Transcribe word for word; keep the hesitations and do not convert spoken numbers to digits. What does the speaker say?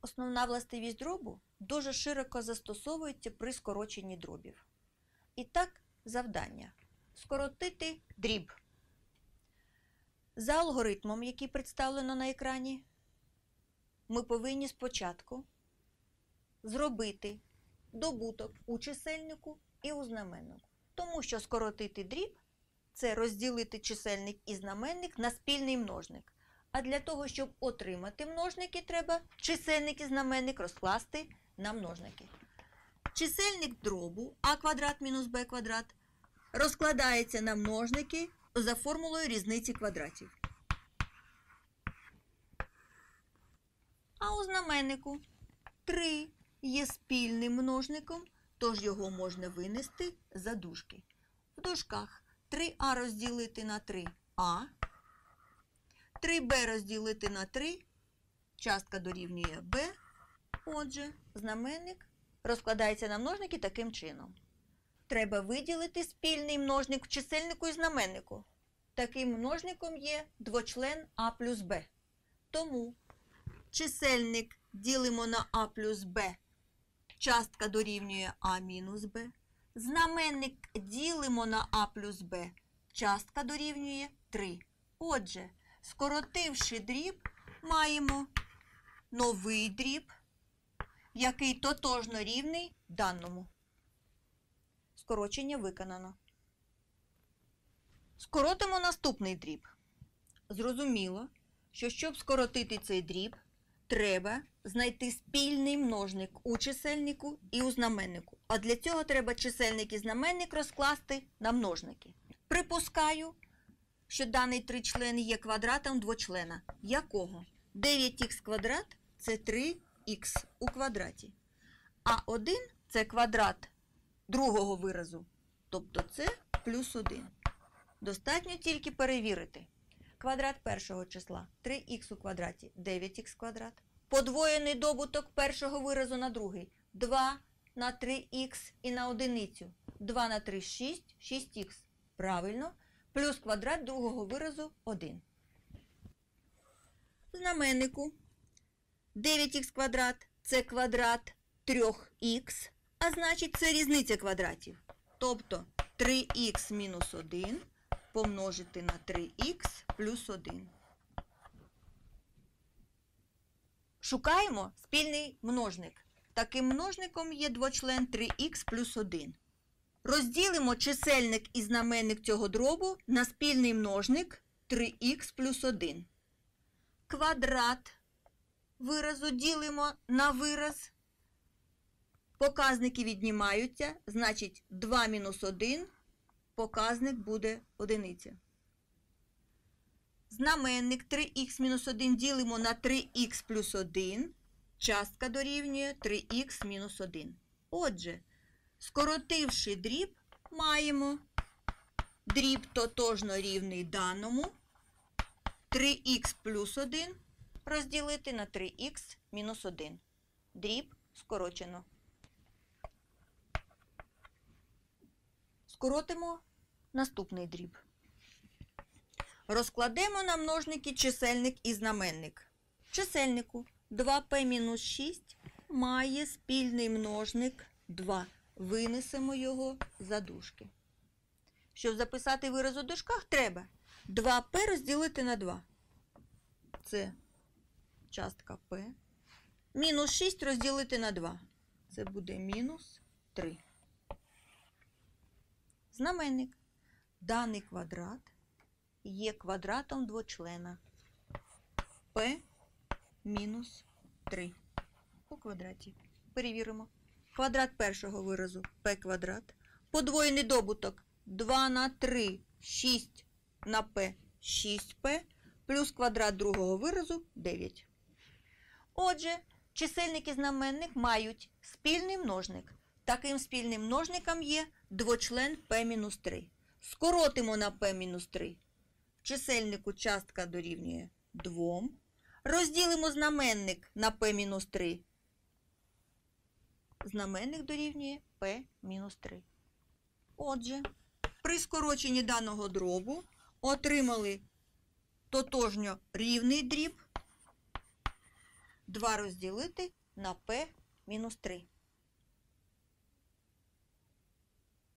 Основна властивість дробу дуже широко застосовується при скороченні дробів. І так, завдання – скоротити дріб. За алгоритмом, який представлено на екрані, ми повинні спочатку зробити добуток у чисельнику і у знаменнику. Тому що скоротити дріб – це розділити чисельник і знаменник на спільний множник. А для того, щоб отримати множники, треба чисельник і знаменник розкласти на множники. Чисельник дробу а квадрат мінус б квадрат розкладається на множники за формулою різниці квадратів. А у знаменнику три є спільним множником, тож його можна винести за дужки. В дужках три а розділити на три а, три б розділити на три, частка дорівнює b. Отже, знаменник розкладається на множники таким чином. Треба виділити спільний множник в чисельнику і знаменнику. Таким множником є двочлен а плюс b. Тому чисельник ділимо на а плюс b, частка дорівнює а мінус b. Знаменник ділимо на а плюс b, частка дорівнює три. Отже, скоротивши дріб, маємо новий дріб, який тотожно рівний даному. Скорочення виконано. Скоротимо наступний дріб. Зрозуміло, що щоб скоротити цей дріб, треба знайти спільний множник у чисельнику і у знаменнику. А для цього треба чисельник і знаменник розкласти на множники. Припускаю, що даний тричлен є квадратом двочлена. Якого? дев'ять х квадрат – це три х у квадраті. А один – це квадрат другого виразу, тобто це плюс один. Достатньо тільки перевірити. Квадрат першого числа три х у квадраті – дев'ять х квадрат. Подвоєний добуток першого виразу на другий – два на три х і на одиницю. два на три – шість, шість х. Правильно. Плюс квадрат другого виразу – один. В знаменнику дев'ять х квадрат – це квадрат три х, а значить це різниця квадратів. Тобто три х мінус один помножити на три х плюс один. Шукаємо спільний множник. Таким множником є двочлен три х плюс один. Розділимо чисельник і знаменник цього дробу на спільний множник три х плюс один. Квадрат виразу ділимо на вираз. Показники віднімаються, значить два мінус один, показник буде одиниця. Знаменник три х мінус один ділимо на три х плюс один, частка дорівнює три х мінус один. Отже, скоротивши дріб, маємо дріб тотожно рівний даному три х плюс один розділити на три х мінус один. Дріб скорочено. Скоротимо наступний дріб. Розкладемо на множники чисельник і знаменник. В чисельнику два пі мінус шість має спільний множник два. Винесемо його за дужки. Щоб записати вираз у дужках, треба два пі розділити на два. Це частка P. Мінус шість розділити на два. Це буде мінус три. Знаменник. Даний квадрат є квадратом двочлена. P мінус три у квадраті. Перевіримо. Квадрат першого виразу P квадрат. Подвоєний добуток два на три, шість на P, шість пі, плюс квадрат другого виразу дев'ять. Отже, чисельник і знаменник мають спільний множник. Таким спільним множником є двочлен P мінус три. Скоротимо на P мінус три. В чисельнику частка дорівнює два. Розділимо знаменник на P мінус три. Знаменник дорівнює P мінус три. Отже, при скороченні даного дробу отримали тотожньо рівний дріб два розділити на p мінус три.